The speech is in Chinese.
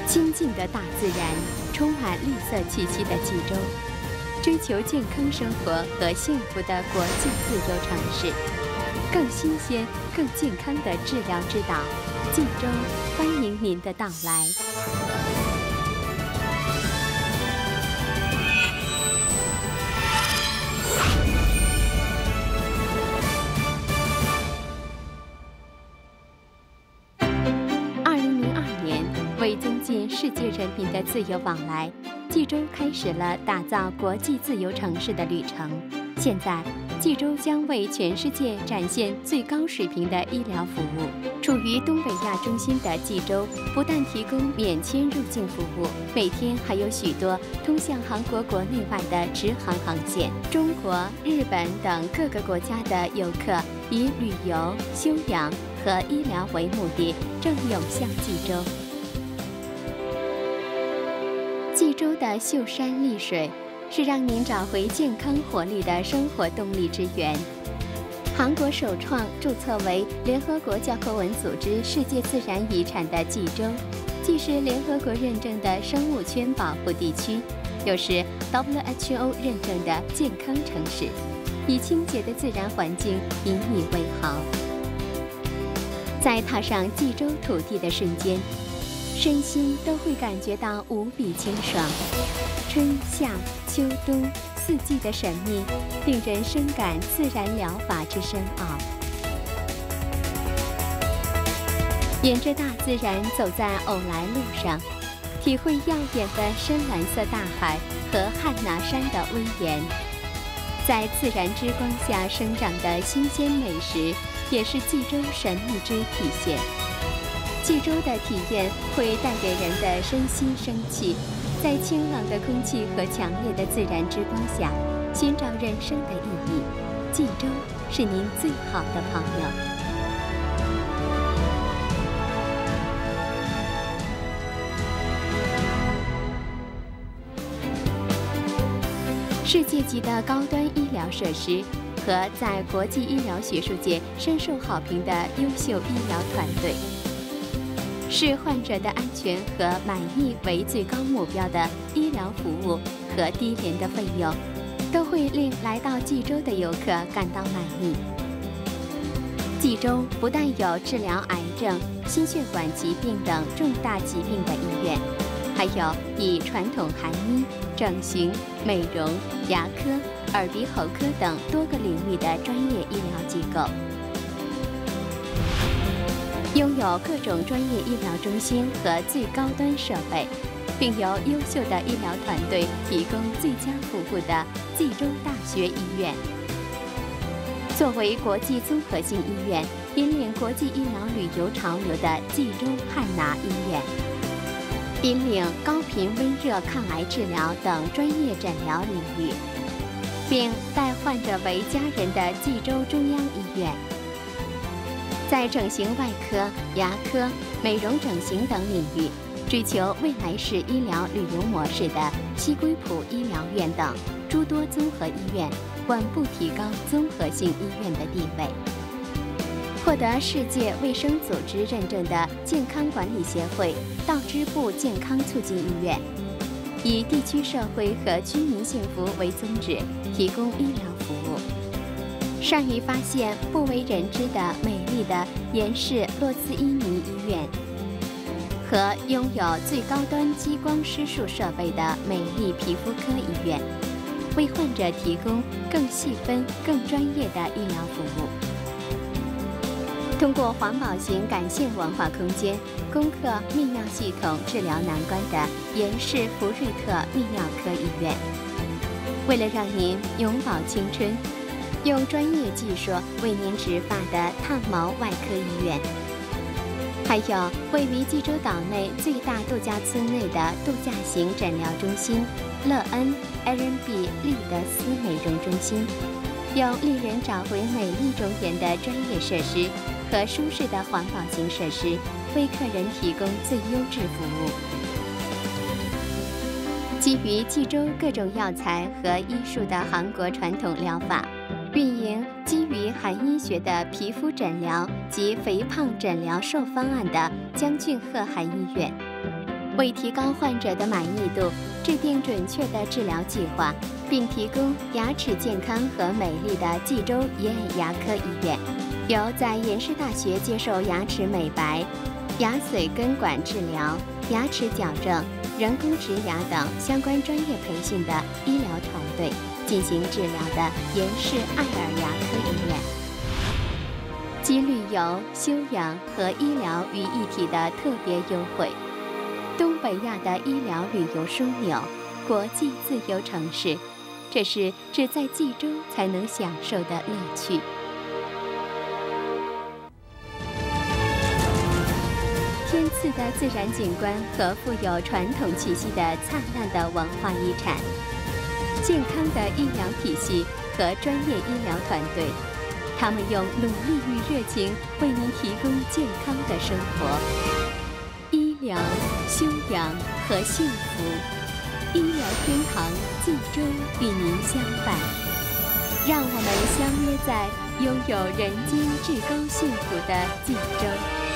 清静的大自然，充满绿色气息的济州，追求健康生活和幸福的国际自由城市，更新鲜、更健康的治疗之岛，济州欢迎您的到来。为增进世界人民的自由往来，济州开始了打造国际自由城市的旅程。现在，济州将为全世界展现最高水平的医疗服务。处于东北亚中心的济州，不但提供免签入境服务，每天还有许多通向韩国国内外的直航航线。中国、日本等各个国家的游客以旅游、休养和医疗为目的，正涌向济州。济州的秀山丽水是让您找回健康活力的生活动力之源。韩国首创注册为联合国教科文组织世界自然遗产的济州，既是联合国认证的生物圈保护地区，又是 WHO 认证的健康城市，以清洁的自然环境引以为豪。在踏上济州土地的瞬间，身心都会感觉到无比清爽。春夏秋冬四季的神秘，令人深感自然疗法之深奥。沿着大自然走在偶来路上，体会耀眼的深蓝色大海和汉拿山的威严。在自然之光下生长的新鲜美食，也是济州神秘之体现。济州的体验会带给人的身心生气，在清朗的空气和强烈的自然之光下，寻找人生的意义。济州是您最好的朋友。世界级的高端医疗设施和在国际医疗学术界深受好评的优秀医疗团队。视患者的安全和满意为最高目标的医疗服务和低廉的费用，都会令来到济州的游客感到满意。济州不但有治疗癌症、心血管疾病等重大疾病的医院，还有以传统韩医、整形、美容、牙科、耳鼻喉科等多个领域的专业医疗机构。拥有各种专业医疗中心和最高端设备，并由优秀的医疗团队提供最佳服务的济州大学医院，作为国际综合性医院，引领国际医疗旅游潮流的济州汉拿医院，引领高频温热抗癌治疗等专业诊疗领域，并待患者为家人的济州中央医院。在整形外科、牙科、美容整形等领域，追求未来式医疗旅游模式的西归浦医疗院等诸多综合医院，稳步提高综合性医院的地位。获得世界卫生组织认证的健康管理协会道支部健康促进医院，以地区社会和居民幸福为宗旨，提供医疗服务。善于发现不为人知的美丽的延世洛兹伊尼医院，和拥有最高端激光施术设备的美丽皮肤科医院，为患者提供更细分、更专业的医疗服务。通过环保型感性文化空间，攻克泌尿系统治疗难关的延世福瑞特泌尿科医院，为了让您永葆青春，用专业技术为您植发的烫毛外科医院，还有位于济州岛内最大度假村内的度假型诊疗中心乐恩 R&B 丽德斯美容中心，有令人找回美丽容颜的专业设施和舒适的环保型设施，为客人提供最优质服务。基于济州各种药材和医术的韩国传统疗法，运营基于韩医学的皮肤诊疗及肥胖诊疗瘦方案的江俊赫韩医院， 为提高患者的满意度，制定准确的治疗计划，并提供牙齿健康和美丽的济州爷爷牙科医院，有在延世大学接受牙齿美白、牙髓根管治疗、牙齿矫正、人工植牙等相关专业培训的医疗团队进行治疗的延世爱尔牙科医院，集旅游、休养和医疗于一体的特别优惠。东北亚的医疗旅游枢纽，国际自由城市，这是只在冀州才能享受的乐趣。天赐的自然景观和富有传统气息的灿烂的文化遗产，健康的医疗体系和专业医疗团队，他们用努力与热情为您提供健康的生活。医疗、修养和幸福，医疗天堂冀州与您相伴。让我们相约在拥有人间至高幸福的冀州。